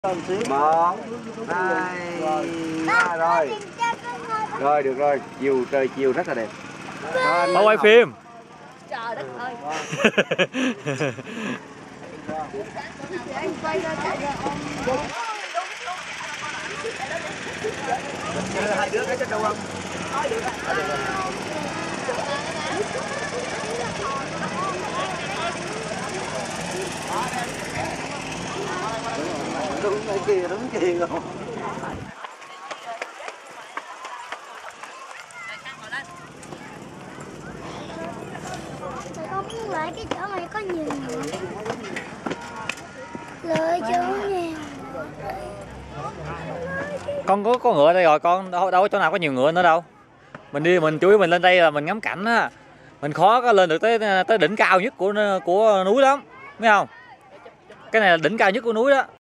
Một, hai, ba rồi. Rồi được rồi, chiều trời chiều rất là đẹp. Tao quay phim. Trời đất ơi. Hai đứa cái đâu không? Đúng kia không? Con muốn lại cái chỗ này có nhiều người. Lựa chỗ nhiều. Con có ngựa đây rồi con, đâu có chỗ nào có nhiều ngựa nữa đâu. Mình đi mình chủ yếu mình lên đây là mình ngắm cảnh á. Mình khó có lên được tới đỉnh cao nhất của núi lắm, biết không? Cái này là đỉnh cao nhất của núi đó.